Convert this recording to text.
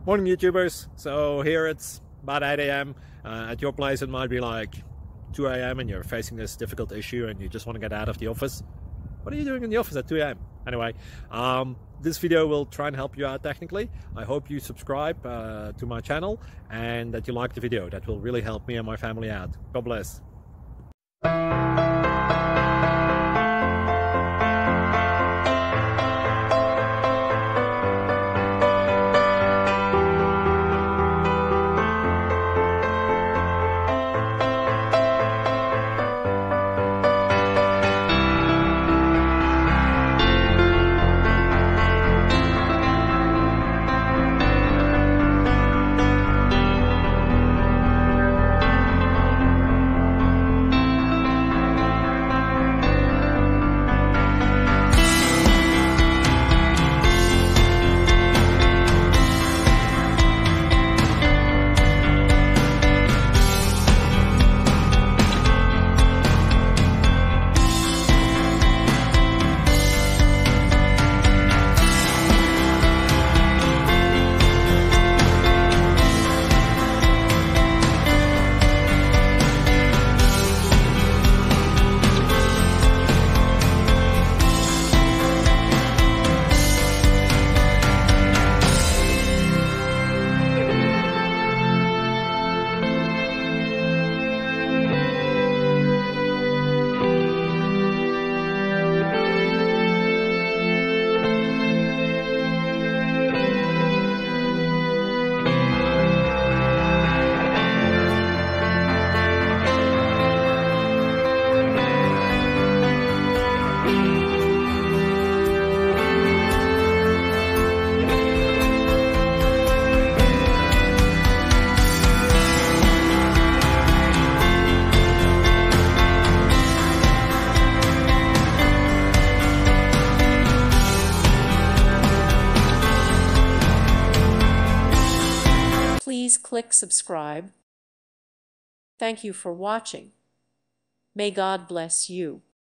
Morning YouTubers. So here it's about 8 a.m. At your place it might be like 2 a.m. and you're facing this difficult issue and you just want to get out of the office. What are you doing in the office at 2 a.m.? Anyway, this video will try and help you out technically. I hope you subscribe to my channel and that you like the video. That will really help me and my family out. God bless. Please click subscribe. Thank you for watching. May God bless you.